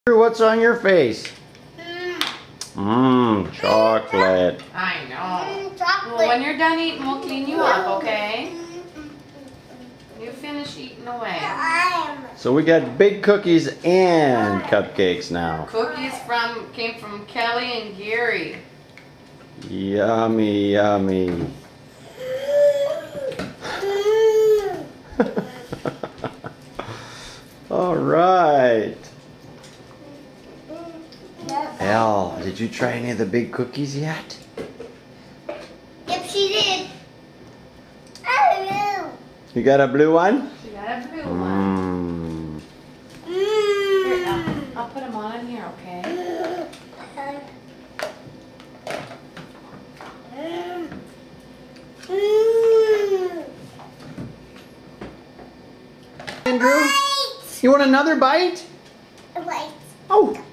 What's on your face? Chocolate. I know. Chocolate. Well, when you're done eating, we'll clean you up, okay? You finish eating away. So we got big cookies and cupcakes now. Cookies came from Kelly and Gary. Yummy, yummy. All right. Elle, did you try any of the big cookies yet? Yep, she did. You got a blue one? She got a blue one. Here, I'll put them on in here, okay? Andrew, you want another bite? Wait. Oh.